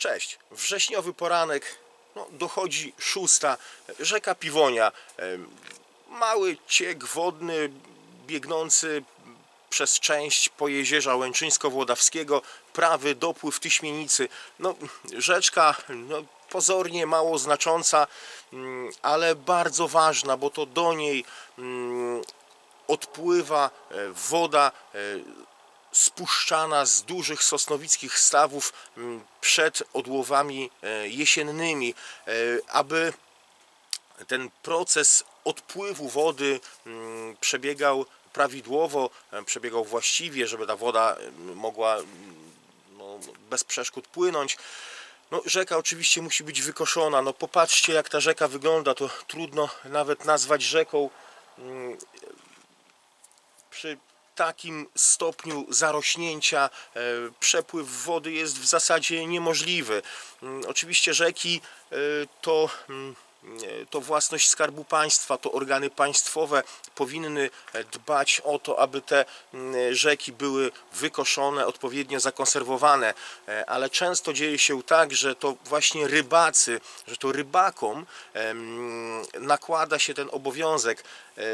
Cześć, wrześniowy poranek, no, dochodzi 6, rzeka Piwonia, mały ciek wodny biegnący przez część Pojezierza Łęczyńsko-Włodawskiego, prawy dopływ Tyśmienicy. No, rzeczka pozornie mało znacząca, ale bardzo ważna, bo to do niej odpływa woda spuszczana z dużych sosnowickich stawów przed odłowami jesiennymi, aby ten proces odpływu wody przebiegał prawidłowo, przebiegał właściwie, żeby ta woda mogła bez przeszkód płynąć. No, rzeka oczywiście musi być wykoszona. No, popatrzcie, jak ta rzeka wygląda, to trudno nawet nazwać rzeką przy takim stopniu zarośnięcia. Przepływ wody jest w zasadzie niemożliwy. Oczywiście rzeki to własność Skarbu Państwa, to organy państwowe powinny dbać o to, aby te rzeki były wykoszone, odpowiednio zakonserwowane, ale często dzieje się tak, że to właśnie rybacy, że to rybakom nakłada się ten obowiązek.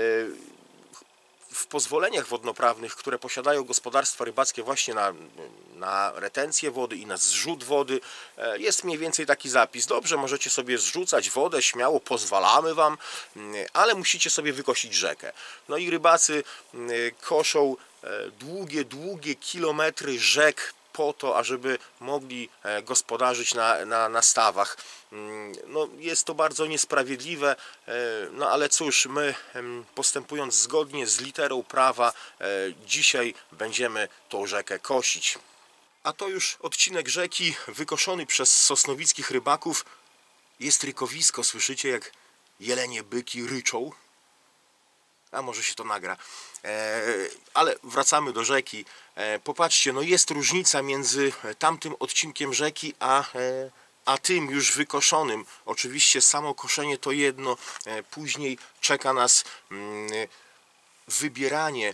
W pozwoleniach wodnoprawnych, które posiadają gospodarstwa rybackie właśnie na retencję wody i na zrzut wody, jest mniej więcej taki zapis: dobrze, możecie sobie zrzucać wodę, śmiało, pozwalamy wam, ale musicie sobie wykosić rzekę. No i rybacy koszą długie kilometry rzek po to, ażeby mogli gospodarzyć na stawach. No, jest to bardzo niesprawiedliwe, no ale cóż, my postępując zgodnie z literą prawa, dzisiaj będziemy tą rzekę kosić. A to już odcinek rzeki wykoszony przez sosnowickich rybaków. Jest rykowisko, słyszycie, jak jelenie byki ryczą? A może się to nagra. Ale wracamy do rzeki. Popatrzcie, no jest różnica między tamtym odcinkiem rzeki a tym już wykoszonym. Oczywiście samo koszenie to jedno, później czeka nas wybieranie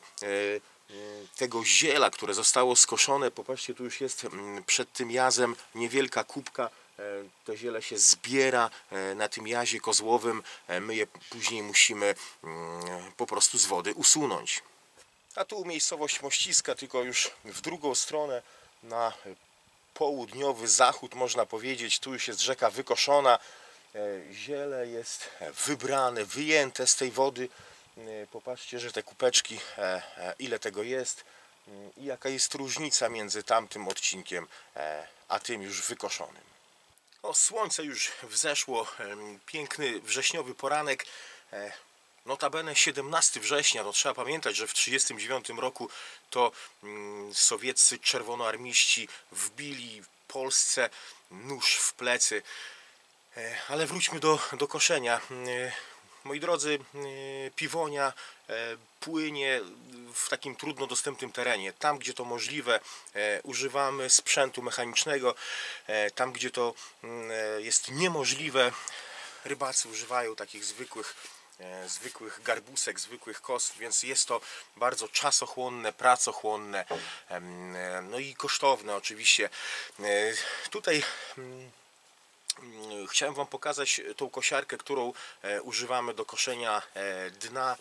tego ziela, które zostało skoszone. Popatrzcie, tu już jest przed tym jazem niewielka kubka. To ziele się zbiera na tym jazie kozłowym. My je później musimy po prostu z wody usunąć. A tu miejscowość Mościska, tylko już w drugą stronę, na południowy zachód, można powiedzieć. Tu już jest rzeka wykoszona. Ziele jest wybrane, wyjęte z tej wody. Popatrzcie, że te kubeczki, ile tego jest i jaka jest różnica między tamtym odcinkiem a tym już wykoszonym. O, słońce już wzeszło, piękny wrześniowy poranek. Notabene 17 września, to trzeba pamiętać, że w 1939 roku to sowieccy czerwonoarmiści wbili Polsce nóż w plecy. Ale wróćmy do koszenia. Moi drodzy, Piwonia płynie w takim trudno dostępnym terenie. Tam, gdzie to możliwe, używamy sprzętu mechanicznego. Tam, gdzie to jest niemożliwe, rybacy używają takich zwykłych garbusek, zwykłych kos, więc jest to bardzo czasochłonne, pracochłonne, no i kosztowne oczywiście. Tutaj chciałem wam pokazać tą kosiarkę, którą używamy do koszenia dna.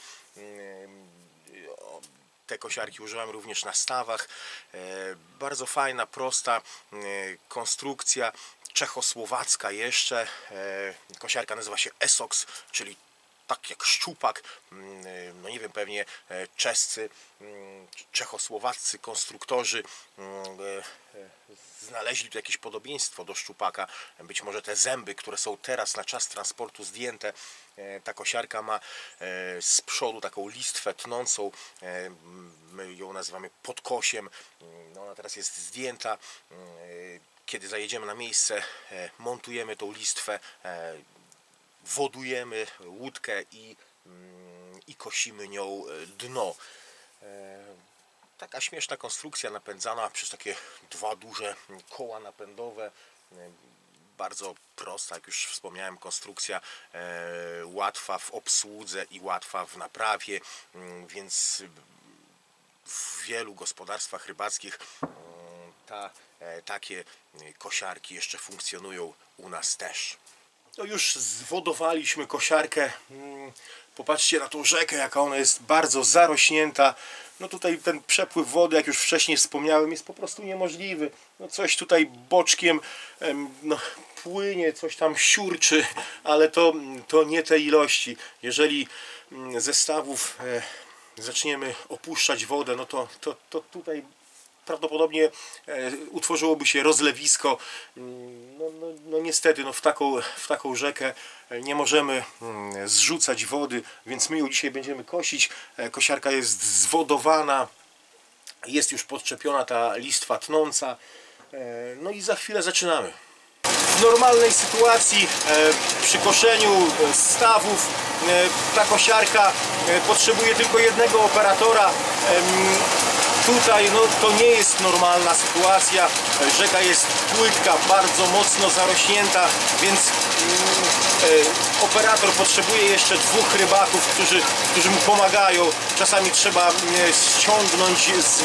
Te kosiarki używamy również na stawach. Bardzo fajna, prosta konstrukcja, czechosłowacka jeszcze. Kosiarka nazywa się Essox, czyli tak jak szczupak. No nie wiem, pewnie czescy, czechosłowaccy konstruktorzy znaleźli tu jakieś podobieństwo do szczupaka. Być może te zęby, które są teraz na czas transportu zdjęte. Ta kosiarka ma z przodu taką listwę tnącą. My ją nazywamy podkosiem. No, ona teraz jest zdjęta. Kiedy zajedziemy na miejsce, montujemy tą listwę, wodujemy łódkę i kosimy nią dno. Taka śmieszna konstrukcja napędzana przez takie dwa duże koła napędowe. Bardzo prosta, jak już wspomniałem, konstrukcja, łatwa w obsłudze i łatwa w naprawie, więc w wielu gospodarstwach rybackich takie kosiarki jeszcze funkcjonują u nas też. No już zwodowaliśmy kosiarkę. Popatrzcie na tą rzekę, jaka ona jest bardzo zarośnięta. No tutaj ten przepływ wody, jak już wcześniej wspomniałem, jest po prostu niemożliwy. No coś tutaj boczkiem no, płynie, coś tam siurczy, ale to nie te ilości. Jeżeli ze stawów zaczniemy opuszczać wodę, no to tutaj prawdopodobnie utworzyłoby się rozlewisko. No niestety, no w taką rzekę nie możemy zrzucać wody, więc my ją dzisiaj będziemy kosić. Kosiarka jest zwodowana, jest już podczepiona ta listwa tnąca. No i za chwilę zaczynamy. W normalnej sytuacji przy koszeniu stawów ta kosiarka potrzebuje tylko jednego operatora. Tutaj no, to nie jest normalna sytuacja. Rzeka jest płytka, bardzo mocno zarośnięta, więc operator potrzebuje jeszcze 2 rybaków, którzy mu pomagają. Czasami trzeba ściągnąć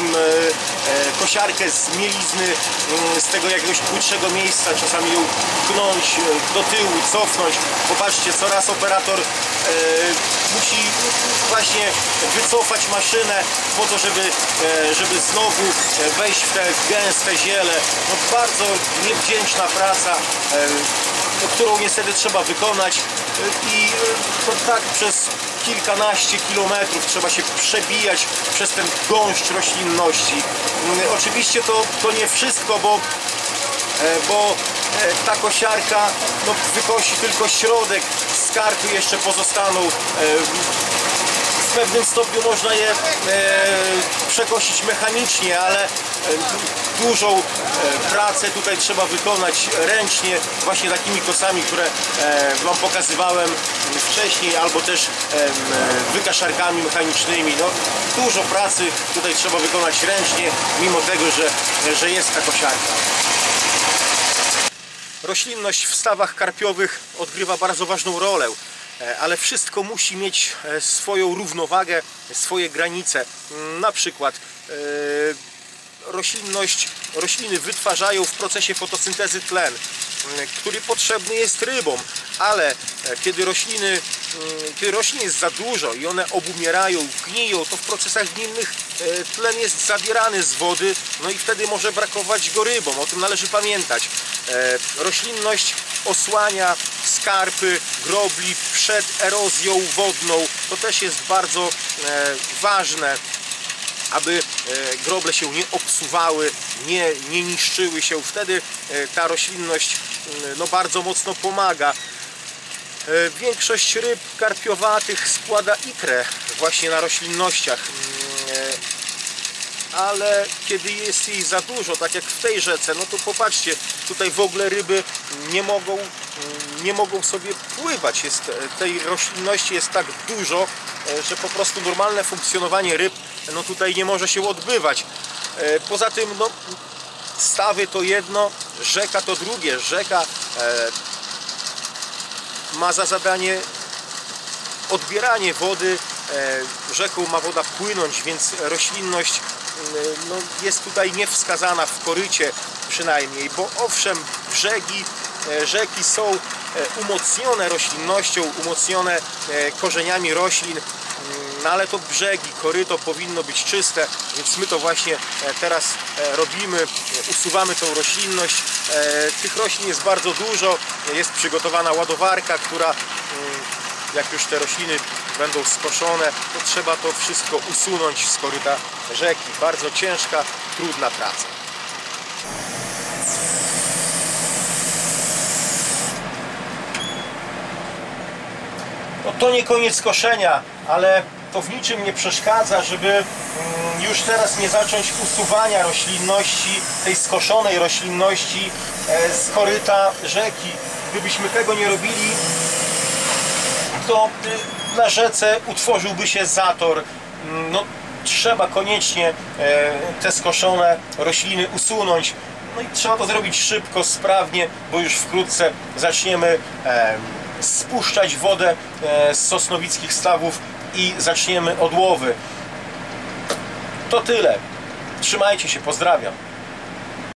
kosiarkę z mielizny, z tego jakiegoś płytszego miejsca, czasami ją pchnąć do tyłu, cofnąć. Popatrzcie, coraz operator musi właśnie wycofać maszynę po to, żeby znowu wejść w te gęste ziele. No, bardzo niewdzięczna praca, którą niestety trzeba wykonać i to tak przez kilkanaście kilometrów trzeba się przebijać przez ten gąszcz roślinności. Oczywiście to nie wszystko, bo ta kosiarka no, wykosi tylko środek, skarpy jeszcze pozostaną. W pewnym stopniu można je przekosić mechanicznie, ale dużą pracę tutaj trzeba wykonać ręcznie, właśnie takimi kosami, które Wam pokazywałem wcześniej, albo też wykaszarkami mechanicznymi. No, dużo pracy tutaj trzeba wykonać ręcznie, mimo tego, że jest ta kosiarka. Roślinność w stawach karpiowych odgrywa bardzo ważną rolę, ale wszystko musi mieć swoją równowagę, swoje granice. Na przykład rośliny wytwarzają w procesie fotosyntezy tlen, który potrzebny jest rybom, ale kiedy roślin jest za dużo i one obumierają, gniją, to w procesach gnilnych tlen jest zabierany z wody, no i wtedy może brakować go rybom. O tym należy pamiętać. Roślinność osłania skarpy, grobli przed erozją wodną. To też jest bardzo ważne, aby groble się nie obsuwały, nie niszczyły się. Wtedy ta roślinność no, bardzo mocno pomaga. Większość ryb karpiowatych składa ikrę właśnie na roślinnościach, ale kiedy jest jej za dużo, tak jak w tej rzece, no to popatrzcie, tutaj w ogóle ryby nie mogą sobie pływać. Tej roślinności jest tak dużo, że po prostu normalne funkcjonowanie ryb no tutaj nie może się odbywać. Poza tym no, stawy to jedno, rzeka to drugie. Rzeka ma za zadanie odbieranie wody, rzeką ma woda płynąć, więc roślinność no, jest tutaj niewskazana w korycie przynajmniej, bo owszem, brzegi rzeki są umocnione roślinnością, umocnione korzeniami roślin, no ale to brzegi, koryto powinno być czyste, więc my to właśnie teraz robimy, usuwamy tą roślinność. Tych roślin jest bardzo dużo, jest przygotowana ładowarka, która jak już te rośliny będą skoszone, to trzeba to wszystko usunąć z koryta rzeki. Bardzo ciężka, trudna praca. No to nie koniec koszenia, ale to w niczym nie przeszkadza, żeby już teraz nie zacząć usuwania roślinności, tej skoszonej roślinności z koryta rzeki. Gdybyśmy tego nie robili, to na rzece utworzyłby się zator. No, trzeba koniecznie te skoszone rośliny usunąć. No i trzeba to zrobić szybko, sprawnie, bo już wkrótce zaczniemy spuszczać wodę z sosnowickich stawów i zaczniemy odłowy. To tyle. Trzymajcie się, pozdrawiam.